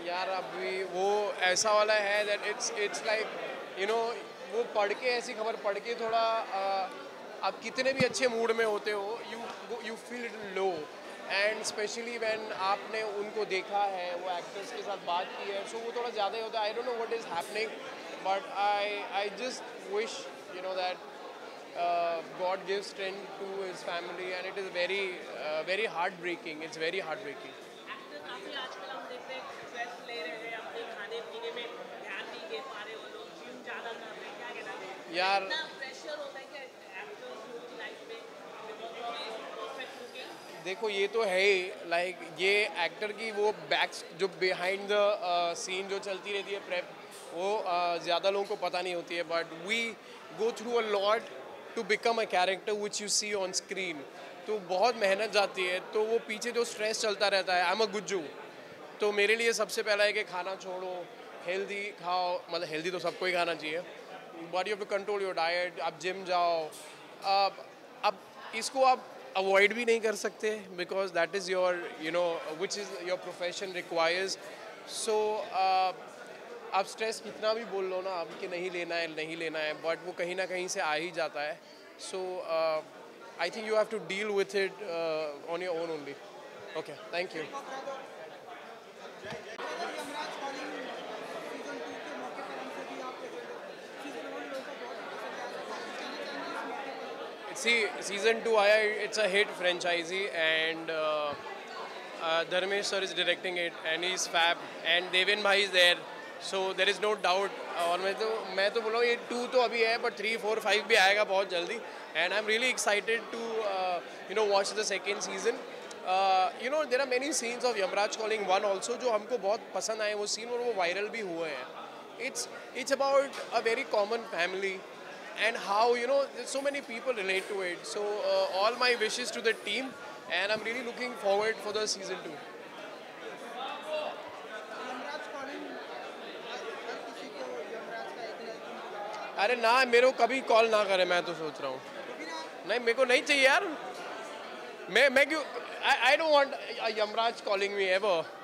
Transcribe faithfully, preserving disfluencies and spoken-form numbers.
यार अभी वो ऐसा वाला है that it's it's like you know वो पढ़ के ऐसी खबर पढ़ के थोड़ा uh, आप कितने भी अच्छे मूड में होते हो you you feel it low and specially when आपने उनको देखा है वो एक्टर्स के साथ बात की है सो so वो थोड़ा ज़्यादा ही होता है I don't know what is happening but I I just wish you know that God give strength to his family and it is very very heart breaking it's very heart breaking actor काफी आजकल हम देख रहे हैं stress ले रहे हैं अपने खाने पीने में ध्यान नहीं दे पा रहे वो लोग जिम ज़्यादा कर रहे हैं क्या कहना है यार इतना प्रेशर होता है कि एक्टर्स की लाइफ में परफेक्ट लुकिंग देखो ये तो है ही लाइक ये एक्टर की वो बैक जो बिहाइंड द सीन जो चलती रहती है प्रेप वो uh, ज़्यादा लोगों को पता नहीं होती है but we go through a lot to become a character which you see on screen तो बहुत मेहनत जाती है तो वो पीछे जो स्ट्रेस चलता रहता है आई एम अ गुज्जू तो मेरे लिए सबसे पहला है कि खाना छोड़ो हेल्दी खाओ मतलब हेल्दी तो सबको ही खाना चाहिए but you have to control your diet आप जिम जाओ अब अब इसको आप अवॉइड भी नहीं कर सकते because that is your you know which is your profession requires so आप स्ट्रेस कितना भी बोल लो ना अब कि नहीं लेना है नहीं लेना है बट वो कहीं ना कहीं से आ ही जाता है so I think you have to deal with it on your own only okay thank you see season two आया it's a hit franchise and Dharmesh sir is directing it and he is fab and Deven भाई is there so there is no doubt और मैं तो मैं तो बोल रहा हूँ ये टू तो अभी है बट थ्री फोर फाइव भी आएगा बहुत जल्दी and I am really excited to you know watch the second season you know there are many scenes of Yamraj calling one also जो हमको बहुत पसंद आए वो सीन और वो वायरल भी हुए हैं it's it's about a very common family and how you know so many people relate to it so uh, all my wishes to the team and I'm really looking forward for the season two अरे ना मेरे को कभी call ना करे मैं तो सोच रहा हूँ नहीं मेरे को नहीं चाहिए यार मैं मैं क्यों I I don't want Yamraj calling me ever